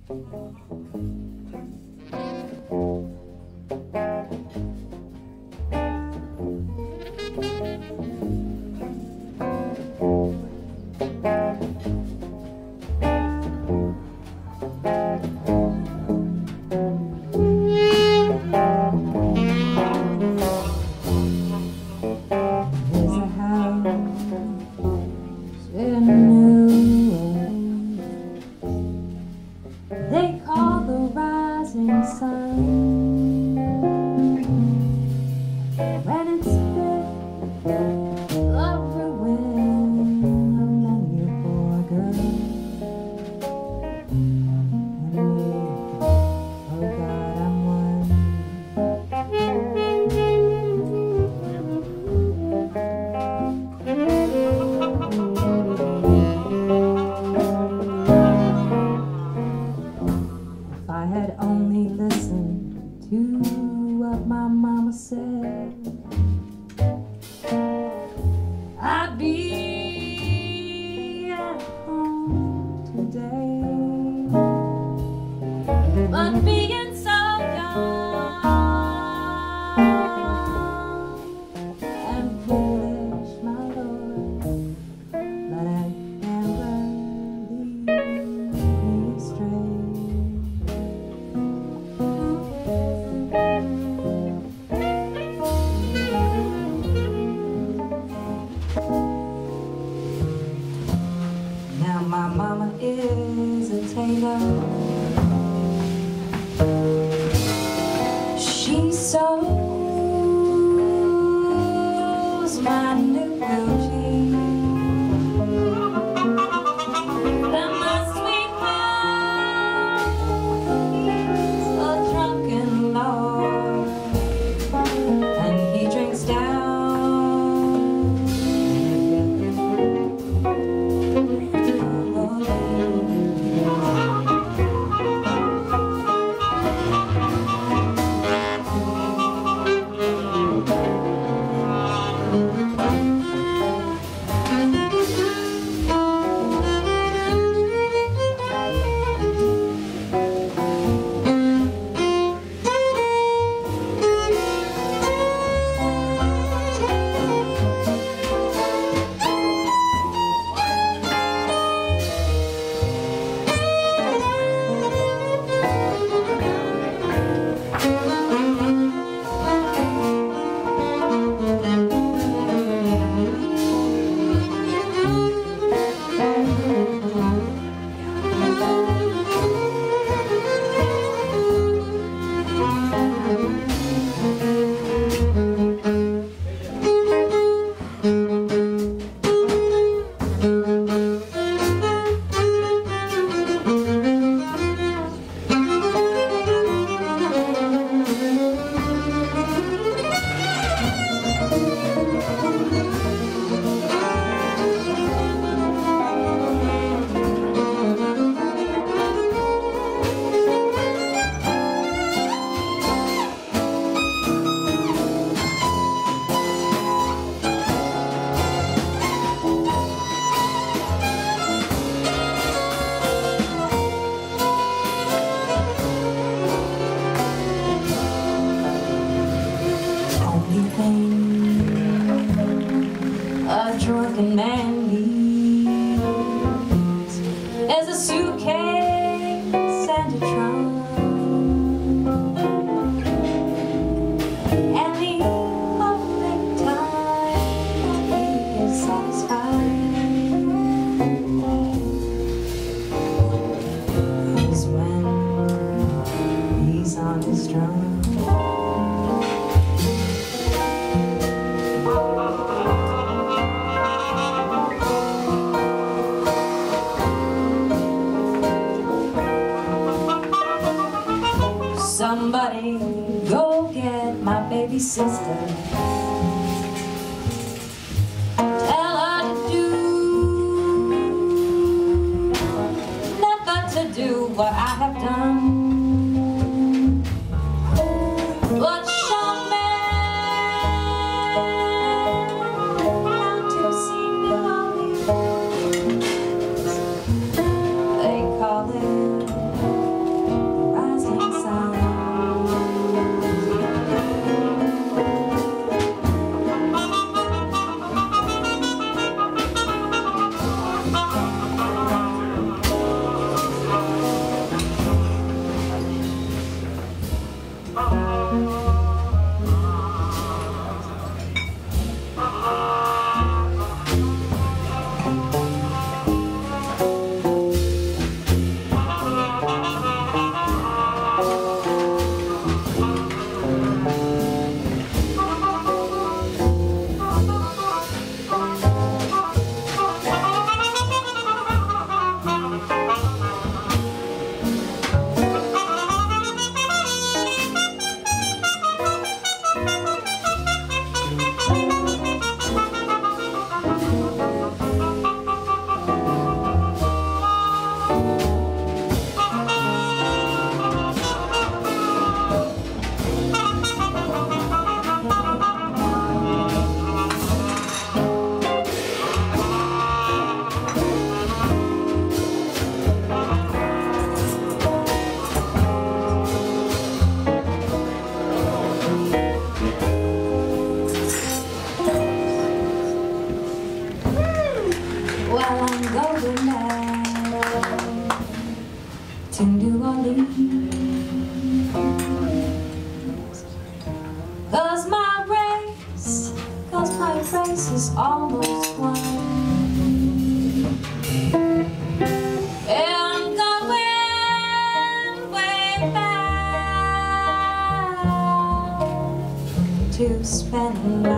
They call the rising sun. When it's fit, love ruin of many a poor girl. And me, oh God, I'm one. If I had only listened to what my mama said, I'd be at home today. But being so young and foolish, my Lord, let it never lead me astray. Now my mama is a tailor. She sews my new blue jeans. And my sweetheart is a drunken lord, and he drinks down. A drunken man needs is a suitcase and a trunk, and the only time that he is satisfied is when he's on his drum. Somebody go get my baby sister. Tell her to do, never to do what I have done. But show me how to sing melodies. They call it soon do I leave. 'Cause my race is almost won. And I'm going way back to spend